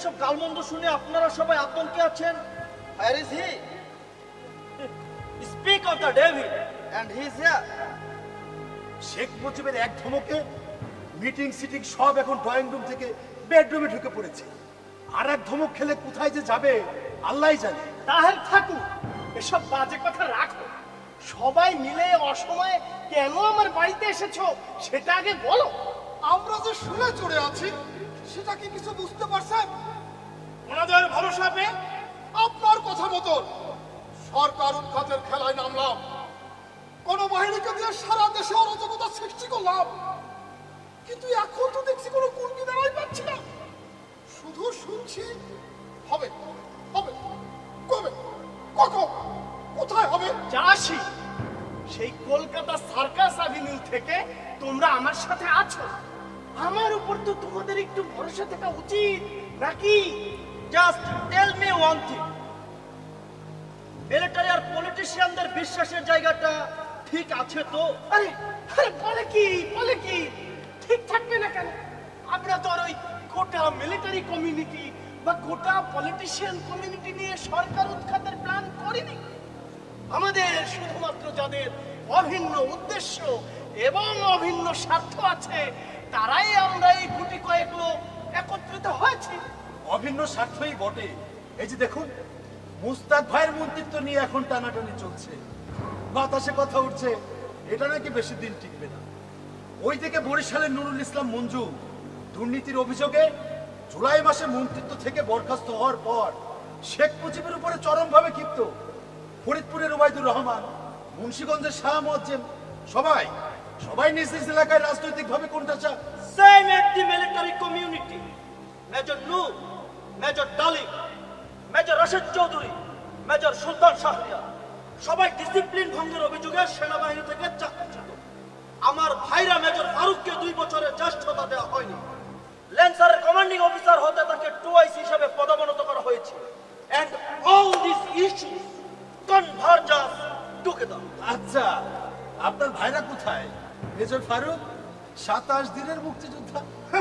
এসব গালমন্দ শুনে আপনারা সবাই আতঙ্কে আছেন। Where is he? Speak of the David and he is here. Sheikh মুজিবের এক ধমকে মিটিং সিটিং সব এখন ড্রয়িং রুম থেকে বেডরুমে ঢুকে পড়েছে। আর এক ধমক খেলে কোথায় যে যাবে আল্লাহই জানে। তাহলে থাকুক, এসব বাজে কথা রাখো। সবাই মিলে অসময়ে কেন আমার বাড়িতে এসেছো সেটা আগে বলো। আমরা যে শুনে চড়ে আছি সেটা কি কিছু বুঝতে পারছেন? ওনাদের ভরসা পেয়ে আপনার কথা মতো সরকার উৎখাতের খেলায় নামলাম, কোন বাহিনীকে দিয়ে সারা দেশে অরাজকতা সৃষ্টি করলাম, কিন্তু এখন তো দেখছি কোনো কোন কিনারাই পাচ্ছি না। শুধু শুনছি হবে হবে, কবে কখন কোথায় হবে? যাসি সেই কলকাতা সার্কাস অ্যাভিনিউ থেকে তোমরা আমার সাথে আছো, আমার উপর তো তোমাদের একটু ভরসা থাকা উচিত নাকি? Just tell me one thing. Military আর পলিটিশিয়ানদের বিশ্বাসের জায়গাটা ঠিক আছে তো? আরে আরে বলে কি ঠিক থাকবে না কেন? আমরা তো আর ওই গোটা মিলিটারি কমিউনিটি বা গোটা পলিটিশিয়ান কমিউনিটি নিয়ে সরকার উৎখাতের প্ল্যান করিনি। আমাদের শুধুমাত্র যাদের অভিন্ন উদ্দেশ্য এবং অভিন্ন স্বার্থ আছে তারাই আমরা এই গুটি কয়েক লোক একত্রিত হয়েছি। অভিন্ন স্বার্থই বটে। এই যে দেখুন, মুস্তাক ভাইয়ের মন্ত্রিত্ব নিয়ে এখন টানাটানি চলছে, বাতাসে কথা উঠছে এটা নাকি বেশি দিন টিকবে না। ওই থেকে বরিশালের নুরুল ইসলাম মঞ্জু দুর্নীতির অভিযোগে জুলাই মাসে মন্ত্রিত্ব থেকে বরখাস্ত হওয়ার পর শেখ মুজিবের উপরে চরমভাবে ক্ষিপ্ত। ফরিদপুরের ওবায়দুর রহমান, মুন্সিগঞ্জের শাহ মুয়াজ্জেম সবাই নিজ নিজ এলাকায় রাজনৈতিকভাবে কোণঠাসা। Same at the military community. Major Noor, Major Dalik, Major Rashid Chowdhury, Major সুলতান শাহরিয়ার সবাই ডিসিপ্লিন ভঙ্গের অভিযোগে সেনাবাহিনী থেকে চাকরিচ্যুত। আমার ভাইরা মেজর ফারুককে 2 বছরের জ্যেষ্ঠতা দেওয়া হয়নি। ল্যান্সারের কমান্ডিং অফিসার হতে তাকে টুয়াইস হিসেবে পদোন্নত করা হয়েছে। And all these issues converge us together. আচ্ছা, আপনার ভাইরা কোথায়? মেজর ফারুক 27 দিনের মুক্তিযোদ্ধা।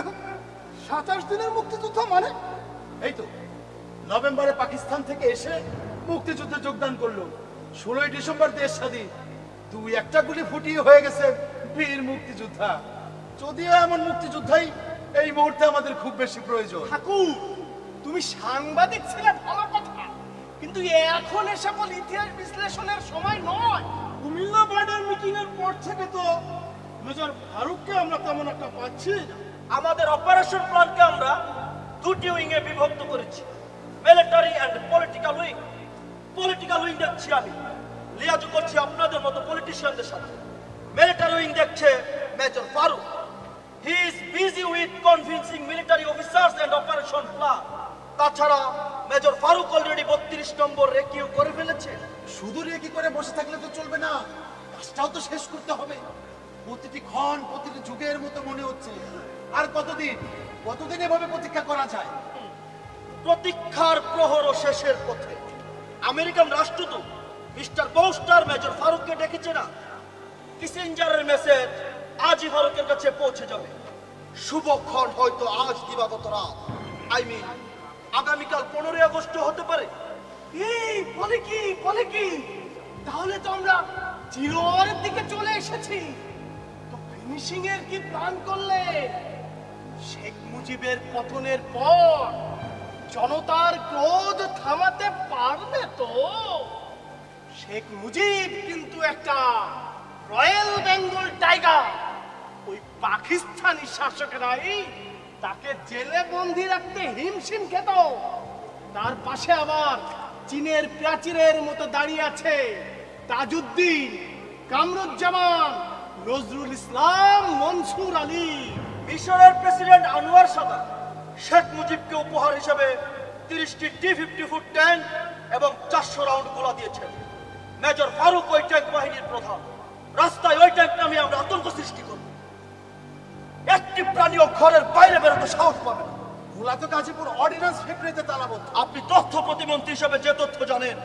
27 দিনের মুক্তিযুদ্ধ মানে? এই তো নভেম্বরে পাকিস্তান থেকে এসে মুক্তিযুদ্ধে যোগদান করলো। 16ই ডিসেম্বর দেশ স্বাধীন। 2-1টা গুলি ফুটিয়ে হয়ে গেছে বীর মুক্তিযোদ্ধা। যদিও এমন মুক্তিযোদ্ধাই এই মুহূর্তে আমাদের খুব বেশি প্রয়োজন। ঠাকুর, তুমি সাংবাদিক ছিলে ভালো কথা, কিন্তু এখন এ সকল ইতিহাস বিশ্লেষণের সময় নয়। কুমিল্লা বর্ডার মিটিং এর পর থেকে তো মেজর ফারুককে আমরা তেমন একটা পাচ্ছি না। আমাদের অপারেশন প্ল্যানকে আমরা 2টি উইং এ বিভক্ত করেছি, military and political wing. Political wing দেখছি আমি, লিয়াজু করছি আপনাদের মতো পলিটিশিয়ানদের সাথে। মিলিটারি উইং দেখছে major Farooq. He is busy with convincing military officers and operation plan. তাছাড়া major Farooq already 32 number recce করে ফেলেছে। শুধু রেকি করে বসে থাকলে তো চলবে না, কাজটাও তো শেষ করতে হবে। প্রতিটি ক্ষণ প্রতিটি যুগের মতো মনে হচ্ছে। আর কতদিন এভাবে প্রতীক্ষা করা যায়? প্রতীক্ষার প্রহর শেষের পথে। আমেরিকান রাষ্ট্রদূত মিস্টার বোস্টার মেজর ফারুককে ডেকেছে না? কিসিঞ্জারের মেসেজ আজই ফারুকের কাছে পৌঁছে যাবে। শুভক্ষণ হয়তো আজ দিবাগত রাত, আগামীকাল 15ই আগস্ট হতে পারে। এই বলে কি তাহলে তো আমরা জিরোর দিকে চলে এসেছি। তো ফিনিশিং এর কি প্ল্যান করলে? শেখ মুজিবের পতনের পর জনতার ক্রোধ থামাতে পারবে তো? শেখ মুজিব কিন্তু একটা রয়্যাল বেঙ্গল টাইগার। ওই পাকিস্তানি শাসকেরাই তাকে জেলে বন্দি রাখতে হিমশিম খেত। তার পাশে আবার চীনের প্রাচীরের মতো দাঁড়িয়ে আছে তাজউদ্দিন, কামরুজ্জামান, নজরুল ইসলাম, মনসুর আলী। মিশরের প্রেসিডেন্ট আনোয়ার সাদাত শেখ মুজিবকে উপহার হিসেবে 30টি T-50 ট্যাঙ্ক এবং 400 রাউন্ড গোলা দিয়েছেন। মেজর ফারুক ওই ট্যাঙ্ক বাহিনীর প্রধান। রাস্তায় ওই ট্যাঙ্ক নামে আমরা আতঙ্ক সৃষ্টি করব। একটি প্রাণীও ঘরের বাইরে বেরোতে সাহস পাবে না। গোলা তো গাজীপুর অর্ডিন্যান্স ফ্যাক্টরিতে তালাবদ্ধ। আপনি তথ্য প্রতিমন্ত্রী হিসেবে যে তথ্য জানেন,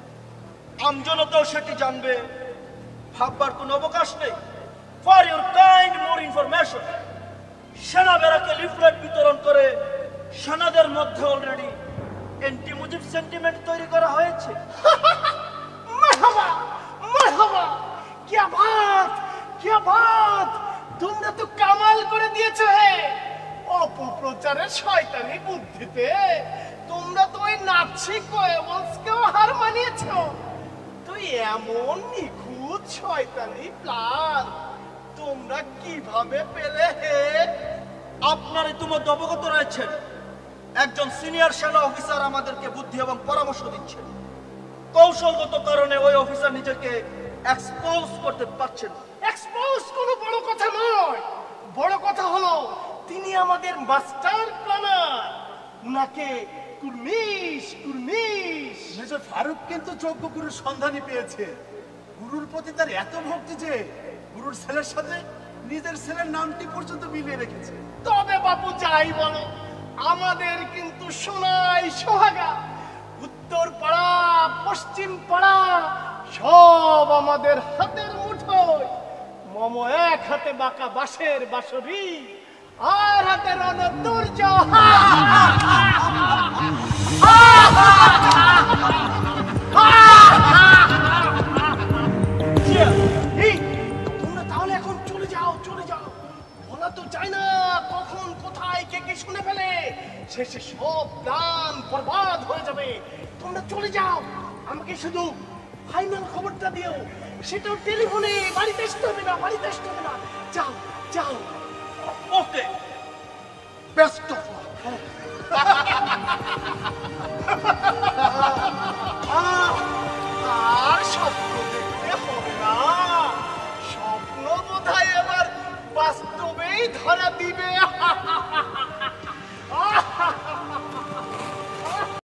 আমজনতাও সেটি জানবে। ভাববার কোনো অবকাশ নেই। For your kind more information, সেনা বেরাকে লিফলেট বিতরণ করে সেনাদের মধ্যে অলরেডি এন্টি মুজিব সেন্টিমেন্ট তৈরি করা হয়েছে। মারহাবা মারহাবা, क्या बात क्या बात, তোমরা তো কামাল করে দিয়েছো হে। অপপ্রচারের শয়তানি বুদ্ধিতে তোমরা তো ওই নাৎসি কোয়েবলসকেও হার মানিয়েছো। তুই এমন নিখুঁত শয়তানি প্ল্যান তোমরা কিভাবে পেলে হে? আপনার ইতিমধ্যে অবগত রয়েছেন, একজন সিনিয়র সেনা অফিসার আমাদেরকে বুদ্ধি এবং পরামর্শ দিচ্ছেন। কৌশলগত কারণে ওই অফিসার নিজেকে এক্সপোজ করতে পারছেন না। এক্সপোজ কোনো বড় কথা নয়, বড় কথা হলো তিনি আমাদের মাস্টার প্ল্যানার। উনাকে কুর্মিশ কুর্মিশ। মেজর ফারুক কিন্তু যোগ্য গুরুর সন্ধানই পেয়েছে। গুরুর প্রতি তার এত ভক্তি যে গুরুর ছেলের সাথে নিজের ছেলের নামটি পর্যন্ত মিলিয়ে রেখেছে। তবে বাপু যাই বলো, আমাদের কিন্তু সোনাই সোহাগা। উত্তর পাড়া পশ্চিম পাড়া সব আমাদের হাতের মুঠোয়। মম এক হাতে বাঁকা বাঁশের বাঁশরি, আর হাতে রণদুর্য। এই, তোমরা তাহলে এখন চলে যাও চলে যাও। বলা তো যায় না কখন কোথায় কে কে শুনে ফেলে, শেষে সব প্ল্যান বরবাদ হয়ে যাবে। তোমরা চলে যাও, আমাকে শুধু ফাইনাল খবরটা দিও, সেটাও টেলিফোনে। বাড়িতে আসতে হবে না, বাড়িতে আসতে হবে না। যাও যাও। ওকে, বেস্ট অফ আর স্বপ্ন দেখতে হবে না, স্বপ্ন বোধহয় এবার বাস্তবেই ধরা দিবে।